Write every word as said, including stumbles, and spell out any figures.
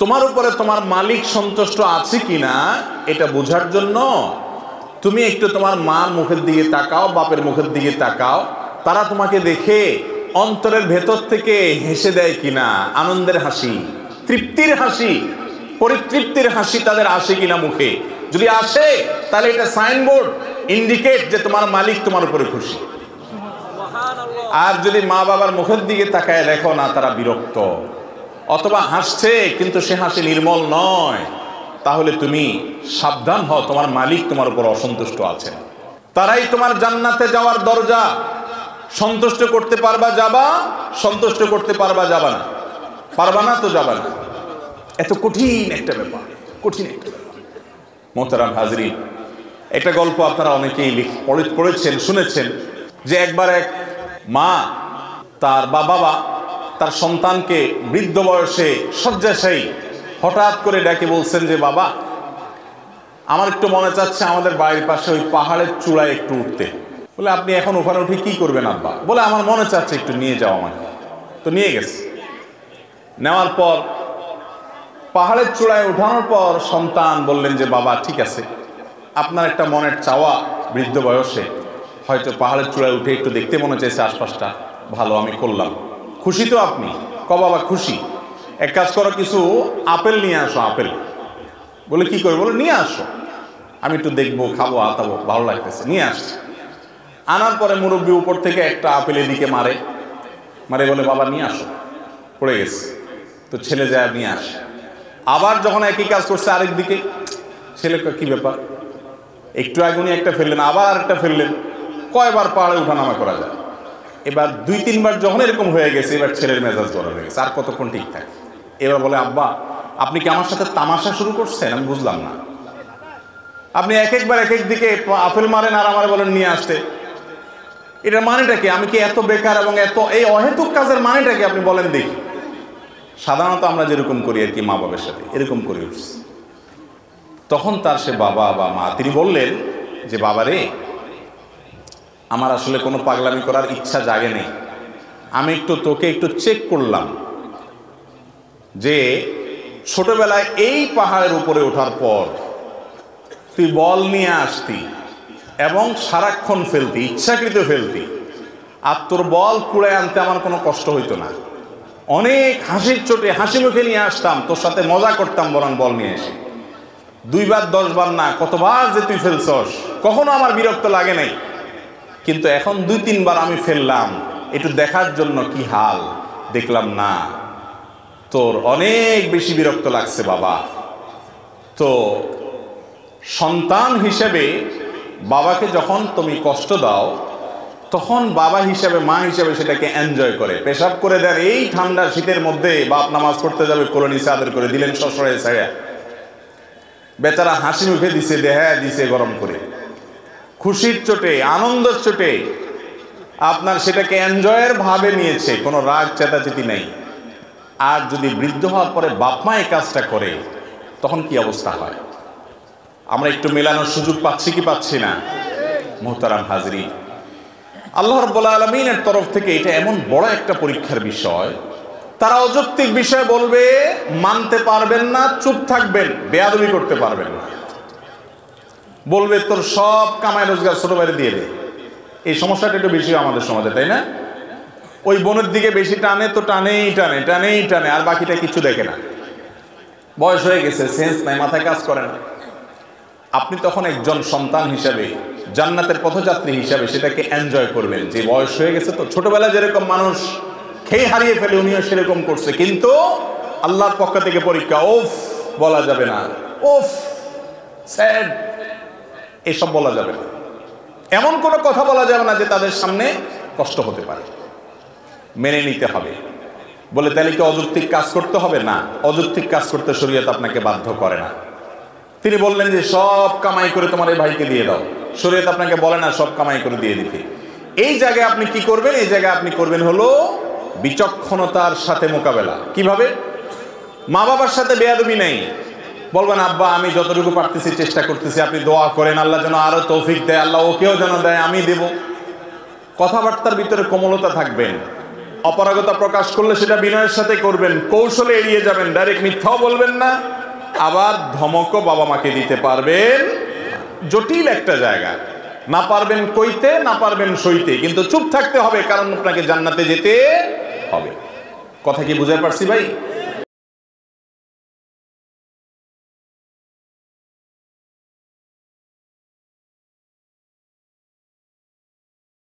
তোমার উপরে তোমার মালিক সন্তুষ্ট আছে কিনা এটা বোঝার জন্য তুমি একটু তোমার মার মুখের দিকে তাকাও, বাপের মুখের দিকে তাকাও, তারা তোমাকে দেখে অন্তরের ভেতর থেকে হেসে দেয় কিনা, আনন্দের হাসি, তৃপ্তির হাসি, পরিতৃপ্তির হাসি তাদের আসে কিনা মুখে। যদি আসে তাহলে এটা সাইনবোর্ড, ইন্ডিকেট যে তোমার মালিক তোমার উপরে খুশি। আর যদি মা বাবার মুখের দিকে তাকায় দেখো না তারা বিরক্ত অথবা হাসছে কিন্তু সে হাসি নির্মল নয়, তাহলে তুমি সাবধান হও, তোমার মালিক তোমার উপর অসন্তুষ্ট আছেন। তারাই তোমার জান্নাতে যাওয়ার দরজা। সন্তুষ্ট করতে পারবা যাবা, সন্তুষ্ট করতে পারবা যাবা না, পারবা না তো যাবা না। এত কঠিন একটা ব্যাপার, কঠিন একটা ব্যাপার। মোহতারাম হাজরিন, একটা গল্প আপনারা অনেকেই পড়েছেন, শুনেছেন যে একবার এক মা তার বা বাবা তার সন্তানকে বৃদ্ধ বয়সে শয্যাশায়ী হঠাৎ করে ডেকে বলছেন যে বাবা, আমার একটু মনে চাচ্ছে আমাদের বাড়ির পাশে ওই পাহাড়ের চূড়ায় একটু উঠতে। বলে আপনি এখন ওখানে উঠে কি করবেন আব্বা? বলে আমার মনে চাচ্ছে একটু নিয়ে যাও আমাকে। তো নিয়ে গেছে। নেওয়ার পর পাহাড়ের চূড়ায় উঠানোর পর সন্তান বললেন যে বাবা ঠিক আছে, আপনার একটা মনের চাওয়া বৃদ্ধ বয়সে হয়তো পাহাড়ের চূড়ায় উঠে একটু দেখতে মনে চাইছে আশপাশটা, ভালো আমি করলাম। খুশি তো আপনি? ক বাবা খুশি। এক কাজ করো, কিছু আপেল নিয়ে আসো। আপেল। বলে কি করে? বলে নিয়ে আসো, আমি একটু দেখবো, খাবো, আতাবো, ভালো লাগতেছে। নিয়ে আসছে। আনার পরে মুরব্বী উপর থেকে একটা আপেল এদিকে মারে মারে বলে বাবা নিয়ে আসো, পড়ে গেছে। তো ছেলে যায় নিয়ে আসে। আবার যখন একই কাজ করছে আরেক দিকে, ছেলে কি ব্যাপার, একটু আগুনি একটা ফেললেন, আবার একটা ফেললেন, কয়বার পাহাড়ে উঠানামা করা যায়? এবার দুই তিনবার যখন এরকম হয়ে গেছে, এবার ছেলের মেজাজ গরম হয়ে গেছে, আর কতক্ষণ ঠিক থাকে। এবার বলে আব্বা আপনি কি আমার সাথে তামাশা শুরু করছেন? আমি বুঝলাম না। আপনি এক একবার এক এক দিকে আপেল মারেন আর আমার বলেন নিয়ে আসতে, এটার মানেটা কি? আমি কি এত বেকার এবং এত এই অহেতুক কাজের মানেটা কি আপনি বলেন দেখি। সাধারণত আমরা যেরকম করি আর কি মা বাবার সাথে এরকম করে উঠছি। তখন তার সে বাবা বা মা তিনি বললেন যে বাবা রে, আমার আসলে কোনো পাগলামি করার ইচ্ছা জাগে নেই, আমি একটু তোকে একটু চেক করলাম যে ছোটবেলায় এই পাহাড়ের উপরে ওঠার পর তুই বল নিয়ে আসতি এবং সারাক্ষণ ফেলতি, ইচ্ছাকৃত ফেলতি, আর তোর বল কুড়ায় আনতে আমার কোনো কষ্ট হইতো না, অনেক হাসির চোটে হাসি মুখে নিয়ে আসতাম, তোর সাথে মজা করতাম বরং বল নিয়ে এসে। দুইবার দশবার না, কতবার যে তুই ফেলছস, কখনো আমার বিরক্ত লাগে নাই, কিন্তু এখন দুই তিনবার আমি ফেললাম একটু দেখার জন্য কি হাল, দেখলাম না তোর অনেক বেশি বিরক্ত লাগছে বাবা। তো সন্তান হিসেবে বাবাকে যখন তুমি কষ্ট দাও তখন বাবা হিসাবে মা হিসাবে সেটাকে এনজয় করে, পেশাব করে দেন এই ঠান্ডা শীতের মধ্যে, বাপ নামাজ পড়তে যাবে কোলে আদর করে দিলেন শ্বশুরে ছায়া, বেচারা হাসি মুখে দিছে, দেহা দিছে গরম করে, খুশির চোটে আনন্দের চোটে আপনার সেটাকে এনজয়ের ভাবে নিয়েছে, কোনো রাগ চেতাচেতি নেই। আর যদি বৃদ্ধ হওয়ার পরে বাপ মা এই কাজটা করে তখন কি অবস্থা হয়? আমরা একটু মেলানোর সুযোগ পাচ্ছি কি পাচ্ছি না? মুহতারাম হাজরিন, আল্লাহ রাব্বুল আলামিনের তরফ থেকে এটা এমন বড় একটা পরীক্ষার বিষয়, তারা অযৌক্তিক বিষয় বলবে, মানতে পারবেন না, চুপ থাকবেন, বেয়াদবি করতে পারবেন না, বলবে তোর সব কামাই রোজগার ছোট ভাইরে দিয়ে দে। এই সমস্যাটা একটু বেশি আমাদের সমাজে, তাই না? ওই বোনের দিকে বেশি টানে তো টানেই টানে টানেই টানে আর বাকিটা কিছু দেখে না, বয়স হয়ে গেছে, সেন্স নাই, মাথায় কাজ করে না। আপনি তখন একজন সন্তান হিসাবে, জান্নাতের পথযাত্রী হিসাবে সেটাকে এনজয় করবেন যে বয়স হয়ে গেছে তো, ছোটবেলায় যেরকম মানুষ খেয়ে হারিয়ে ফেলে উনিও সেরকম করছে, কিন্তু আল্লাহর পক্ষ থেকে পরীক্ষা, ওফ বলা যাবে না, ওফ স্যাড এসব বলা যাবে না, এমন কোনো কথা বলা যাবে না যে তাদের সামনে কষ্ট হতে পারে, মেনে নিতে হবে। বলে তাহলে কি অযৌক্তিক কাজ করতে হবে? না, অযৌক্তিক কাজ করতে শরীয়ত আপনাকে বাধ্য করে না। তিনি বললেন যে সব কামাই করে তোমার এই ভাইকে দিয়ে দাও, শরীয়ত আপনাকে বলে না সব কামাই করে দিয়ে দিতে। এই জায়গায় আপনি কি করবেন? এই জায়গায় আপনি করবেন হলো বিচক্ষণতার সাথে মোকাবেলা। কিভাবে? মা বাবার সাথে বেয়াদবি নেই, বলবেন আব্বা আমি যতটুকু পারতেছি চেষ্টা করতেছি, আপনি দোয়া করেন আল্লাহ যেন আরো তৌফিক দেয়, আল্লাহ ওকেও যেন দেয়, আমি দেব। কথাবার্তার ভিতরে কোমলতা থাকবেন, অপারগতা প্রকাশ করলে সেটা বিনয়ের সাথে করবেন, কৌশলে এড়িয়ে যাবেন, ডাইরেক্ট মিথ্যাও বলবেন না, আবার ধমকও বাবা মাকে দিতে পারবেন। জটিল একটা জায়গা, না পারবেন কইতে, না পারবেন সইতে, কিন্তু চুপ থাকতে হবে, কারণ আপনাকে জান্নাতে যেতে হবে। কথা কি বুঝতে পারছি ভাই?